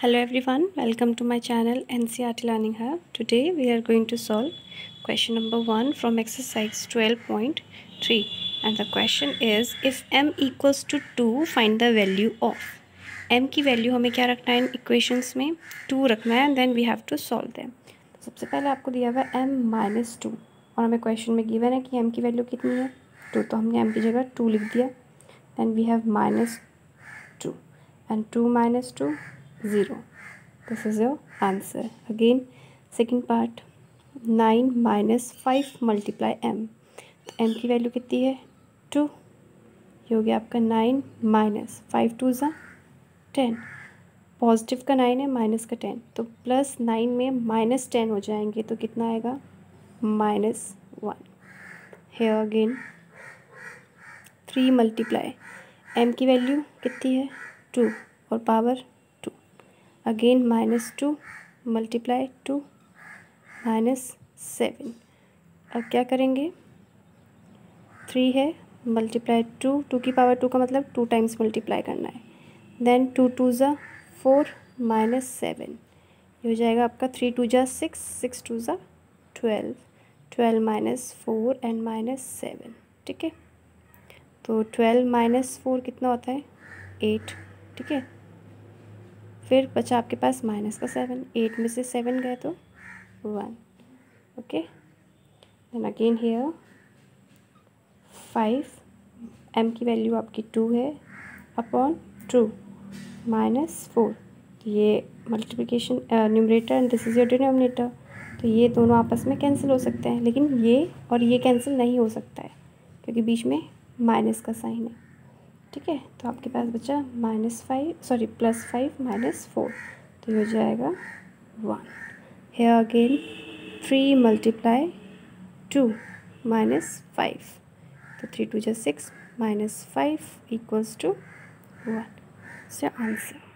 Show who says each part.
Speaker 1: Hello everyone, welcome to my channel NCERT Learning Hub. Today we are going to solve question number 1 from exercise 12.3 and the question is if m equals to 2 find the value of m की value हमें क्या रखना है equations में 2 रखना है and then we have to solve them. तो सबसे पहले आपको दिया हुआ है m-2 और हमें क्वेश्चन में गिवन है कि m की वैल्यू कितनी है 2, तो हमने m की जगह 2 लिख दिया. then we have -2 and 2 - 2 0. This is your answer. Again, second part 9 - 5 multiply m. तो m की वैल्यू कितनी है 2. ये हो गया आपका 9 माइनस 5 2 ज़ा 10. पॉजिटिव का 9 है माइनस का 10 तो प्लस 9 में -10 हो जाएंगे तो कितना आएगा -1. Here again 3 multiply m की वैल्यू कितनी है 2 और पावर 2. Again -2 multiply 2 -7. अब क्या करेंगे 3 है मल्टीप्लाई 2 की पावर 2 का मतलब 2 टाइम्स मल्टीप्लाई करना है. देन 2 2 ज़ा 4 -7. ये हो जाएगा आपका 3 2 ज़ा 6 6 2 ज़ा 12 12 -4 एंड -7. ठीक है, तो 12 - 4 कितना होता है 8. ठीक है, फिर बचा आपके पास माइनस का 7. 8 में से 7 गए तो 1. Okay, and again here 5 m की वैल्यू आपकी 2 है अपॉन 2 -4. तो ये multiplication numerator and this is your denominator, तो ये दोनों आपस में कैंसिल हो सकते हैं लेकिन ये और ये कैंसिल नहीं हो सकता है क्योंकि बीच में माइनस का साइन है. ठीक है, तो आपके पास बचा +5 -4, तो ये हो जाएगा 1. हेयर अगेन 3 multiply 2 -5, तो 3 2 ज़ा 6 -5 = 1. इसका आंसर